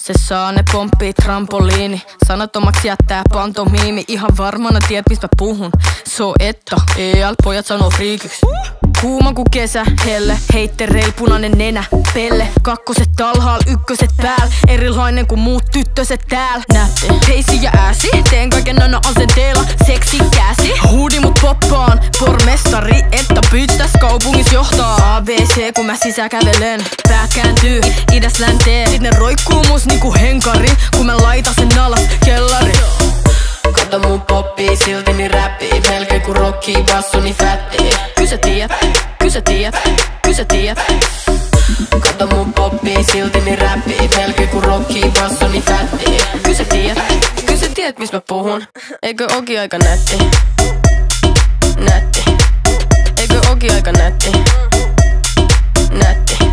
Se saa ne pomppii trampoliini. Sanattomaksi jättää pantomiimi. Ihan varmana tiedät mistä puhun. So että pojat sanoo friikiksi. Kuuma ku kesä, helle, heittereil punainen nenä, pelle. Kakkoset talhaal, ykköset pääl, erilainen kuin muut tyttöset tääl. Nätte, heisi ja ääsi, teen kaiken aina asenteella, seksi käsi. Huudi mut poppaan, pormestari, että pyttäs kaupungis johtaa. ABC kun mä sisä kävelen, pää kääntyy idäs länteen. Sit ne roikkuu mus niinku henkari, kun mä laitan sen alas kellari. Kato mun poppii, silti niin räppii. Melkein ku rockii, bassoni fättii. Kysä tiiät, kysä tiiät, kysä tiiät. Kato mun poppii, silti niin räppii. Melkein ku rockii, bassoni fättii. Kysä tiedät mistä mä puhun. Eikö oki aika nätti? Nätti. Eikö oki aika nätti? Nätti.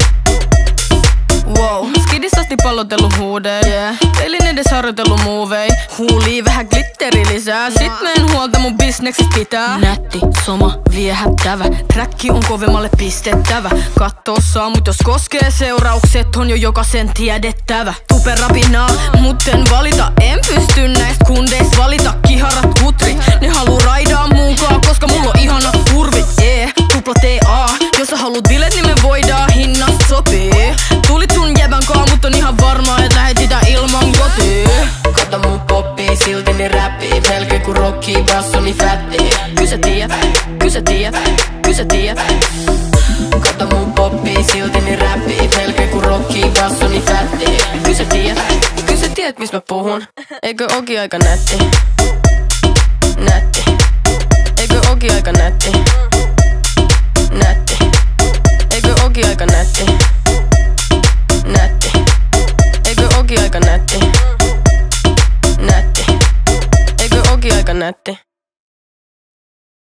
Wow. Skidis asti pallotellu huudei, yeah. Pelin edes harjoitellu muuvei. Huulii vähän glitteri lisää. Sit meen huolta mun bisneksit pitää. Nätti, soma, viehättävä. Träkki on kovemmalle pistettävä. Kattoo saa, mut jos koskee seuraukset on jo jokaisen tiedettävä. Tupe rapinaa, mut en valita. En pysty näistä kundeista valita. Kiharat kutri, ne haluu raidaa mukaan, koska mulla on ihanat kurvit. Tupla TA, jos sä haluut bilet, niin me voidaan hinnasta sopii. Tulit sun jäbän kaa, mut on ihan varmaa, et lähet sitä ilman kotiin. Kato mun poppii, silti niin räppii. Melkein ku rockii, bassoni fättii. Kysä tiiät, kysä tiiät, kysä tiiät. Kato mun poppii, silti niin räppii. Melkein ku rockii, bassoni fättii. Kysä tiedät mistä mä puhun. Eikö oki aika nätti? Nätti. Eikö oki aika nätti? Nätti. Eikö oki aika nätti? Nätti. Eikö oki aika nätti? Nätti. Eikö oki aika nätti?